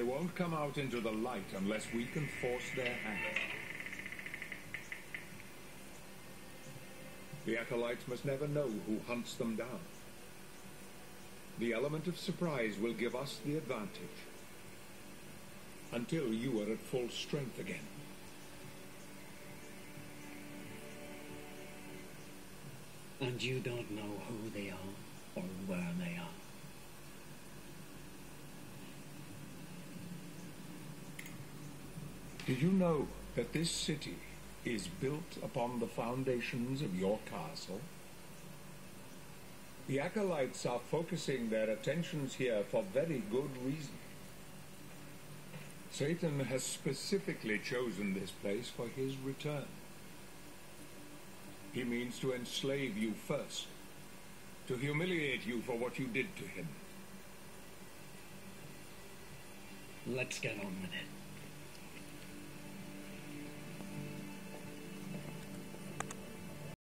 They won't come out into the light unless we can force their hand. The Acolytes must never know who hunts them down. The element of surprise will give us the advantage. Until you are at full strength again. And you don't know who they are, or where they are. Did you know that this city is built upon the foundations of your castle? The Acolytes are focusing their attentions here for very good reason. Satan has specifically chosen this place for his return. He means to enslave you first, to humiliate you for what you did to him. Let's get on with it.